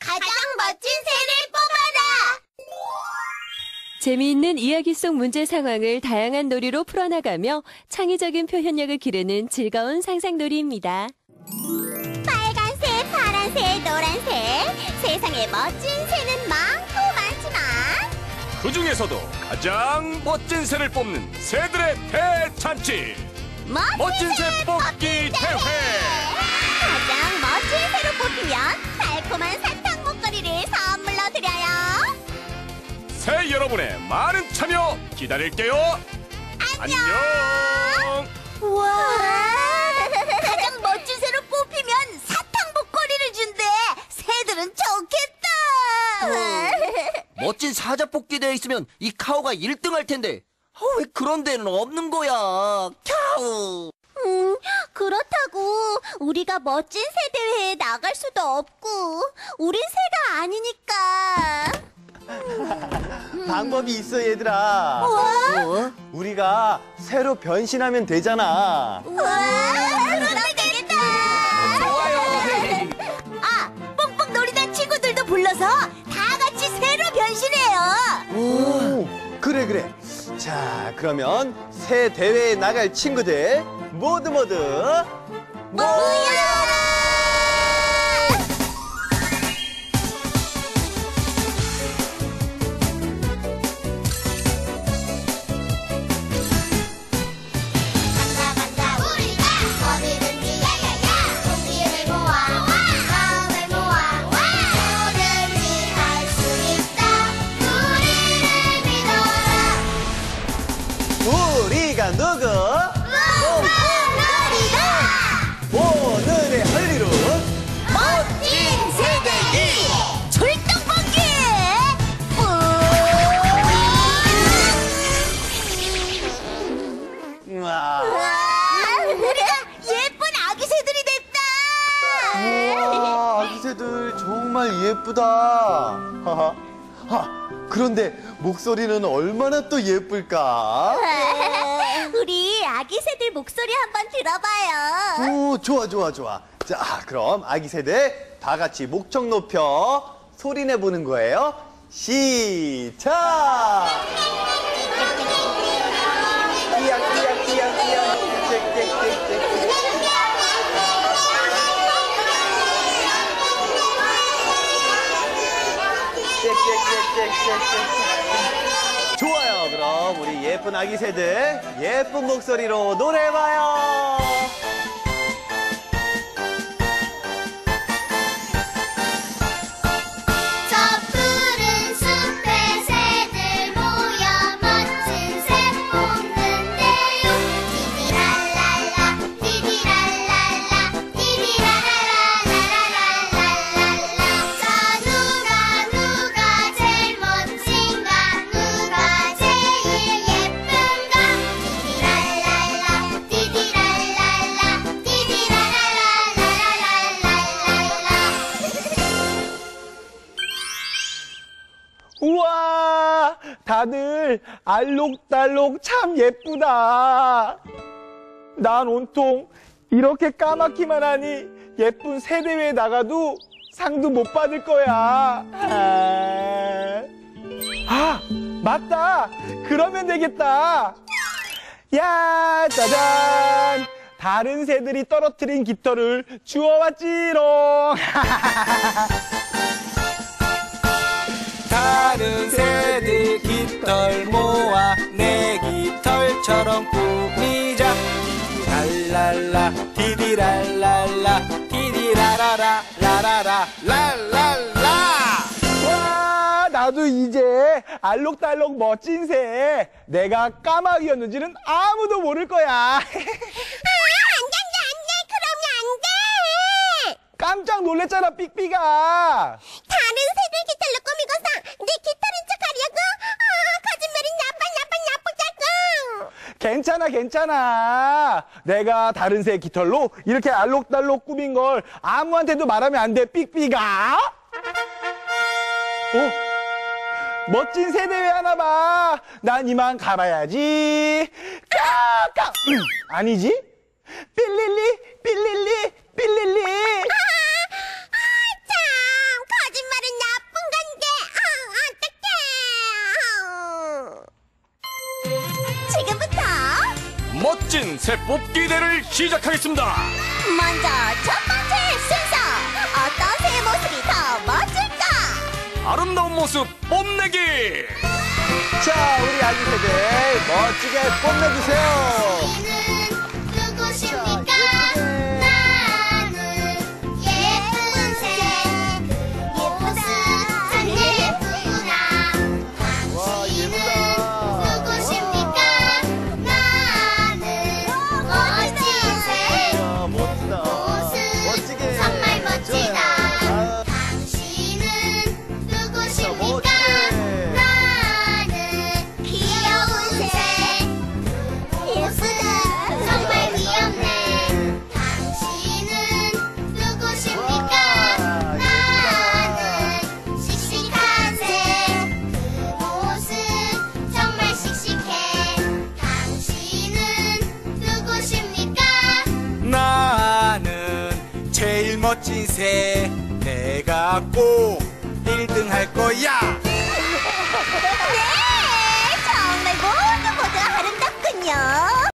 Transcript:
가장 멋진 새를 뽑아라! 재미있는 이야기 속 문제 상황을 다양한 놀이로 풀어나가며 창의적인 표현력을 기르는 즐거운 상상놀이입니다. 빨간새, 파란새, 노란새, 세상에 멋진 새는 많고 많지만 그 중에서도 가장 멋진 새를 뽑는 새들의 대잔치! 멋진 새 뽑기 대회! 가장 멋진 새로 뽑히면 달콤한 사탕 목걸이를 선물로 드려요. 새 여러분의 많은 참여 기다릴게요. 안녕. 우와! 가장 멋진 새로 뽑히면 사탕 목걸이를 준대. 새들은 좋겠다. 멋진 사자 뽑기 대회 있으면 이 카오가 1등 할 텐데 왜 그런 데는 없는 거야? 캬우. 그렇다고 우리가 멋진 새 대회에 나갈 수도 없고 우린 새가 아니니까. 방법이 있어, 얘들아. 우와! 우리가 새로 변신하면 되잖아. 우와! 그러면 되겠다. 좋아요. 아, 뽕뽕 놀이단 친구들도 불러서 다 같이 새로 변신해요. 오, 그래. 자, 그러면 새 대회에 나갈 친구들 모두 모여라! 간다 우리가 어디든지 야야야 동기를 모아 마음을 모아 뭐든지 할 수 있다 우리를 믿어라. 우리가 누구? 놀이다 오늘의 할 일은 멋진 새들이 출동번개. 우와, 우리가 예쁜 아기 새들이 됐다. 우와, 아기 새들 정말 예쁘다. 그런데 목소리는 얼마나 또 예쁠까? 우리 아기 새들 목소리 한번 들어봐요. 오, 좋아. 자, 그럼 아기 새들 다 같이 목청 높여 소리 내보는 거예요. 시작! 끼약끼약끼약끼약 짹짹짹짹. 좋아요. 그럼 우리 예쁜 아기 새들 예쁜 목소리로 노래해봐요. 저 푸른 숲에 새들 모여 멋진 새 뽑는데요. 디디랄랄라 디디랄랄라 디디라라라라라라라라. 자 누가 제일 멋진가 누가 제일 예쁜가 디디랄랄라 디디랄랄라 디디라라라라라라라. 우와, 다들 알록달록 참 예쁘다. 난 온통 이렇게 까맣기만 하니 예쁜 새대회에 나가도 상도 못 받을 거야. 맞다. 그러면 되겠다. 야, 짜잔. 다른 새들이 떨어뜨린 깃털을 주워왔지롱. 다른 새들 깃털 모아 내 깃털처럼 꾸미자. 랄랄라 디디랄랄라 디디라라라 라라라 랄랄라. 와, 나도 이제 알록달록 멋진 새. 내가 까마귀였는지는 아무도 모를 거야. 안 돼, 그러면 안 돼. 깜짝 놀랬잖아, 삑삑아. 다른 새들 깃털로 꾸미고서 내 깃털인 척 하려고? 거짓말이 나빠짜고. 괜찮아. 내가 다른 새 깃털로 이렇게 알록달록 꾸민 걸 아무한테도 말하면 안 돼, 삑삑아. 멋진 새 대회 하나 봐. 난 이만 가봐야지. 까까. 아니지? 삘릴리 삘릴리 삘릴리. 참, 거짓말 멋진 새 뽑기 대회를 시작하겠습니다. 먼저 첫 번째 순서, 어떤 새 모습이 더 멋질까? 아름다운 모습 뽐내기. 자, 우리 아기 새들 멋지게 뽐내주세요. 누구십니까? 예쁜 새, 예쁘다, 참 예쁘구나. 와, 예쁘다. 누구십니까? 나는 멋진 새, 와, 멋지다. 모습 멋지게. 정말 멋지다. 아, 당신은 누구십니까? 멋지게. 나는 귀여운 새, 예쁘다, 정말 귀엽네. 당신은 누구십니까? 와, 나는 씩씩한 새, 그 모습 정말 씩씩해. 당신은 누구십니까? 나는 제일 멋진 새. 내가 꼭 1등 할 거야. 네, 정말 모두 아름답군요.